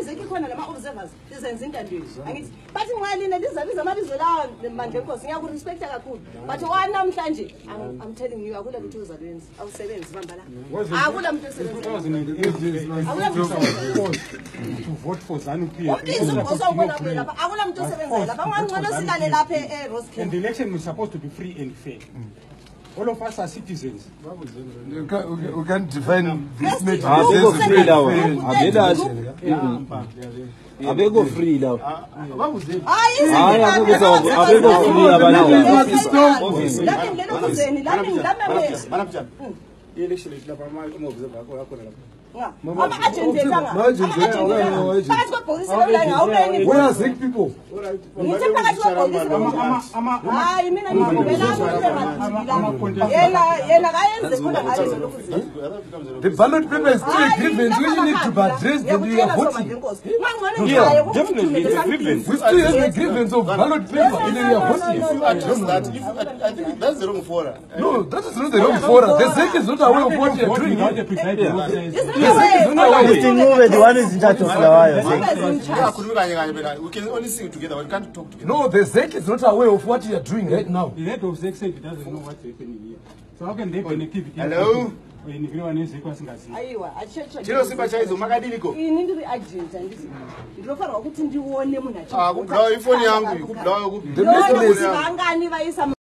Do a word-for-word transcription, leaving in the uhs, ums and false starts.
azekho khona lama observers izenza intando angithi bathi ngalina lizabiza amabizo lawo manje Nkosi ngiyakurespecta kakhulu but wanamhlanje I'm telling you akula lutho uzalwenza awusebenzi bamba la akula umuntu osebenza to vote for ZANU-P F. Akula umuntu osebenza lapha angangcono silale lapha e Rosecamp. And the election is supposed to be free and fair. All of us are citizens. You can, we can define this matter. Abego free now. Abela. Abego free now. Hayi abego abego free abana. Office. Lapha ngene kuzeni, lapha ngilapha Manapjana. Election is lapha ama observer akho yakhona lapha. Ama agents anga. Phakathi kwebhokisi lolanga awubeni. We are sick people. Ngithi phakathi kwebhokisi ama hayi mina ngivumela ukuthi yena yena kayenze khona ngale lokuzini. The ballot paper is still a grievance. We need to address the we are voting. Yeah, definitely it's a grievance. We still have a grievance of ballot paper in we are voting. If you address that, if I think that's the wrong fora. No, that is not the wrong fora. The Z E C is not aware of what you are doing. The one is in charge of the We can only sing together. We can't talk together. No, the Z E C is not aware of what you are doing right now. The head of Z E C doesn't know what's happening here. So how can they benefit? Hello? Ayiwa achecha Chilo simba chaizo makadiliko. Ini ndiri agent andisi. Ndinofanira kuti ndione munhu achi. Ah, kublawa ifoni yangu, kublawa kublawa. Ndinofanira kuti vangani vaisa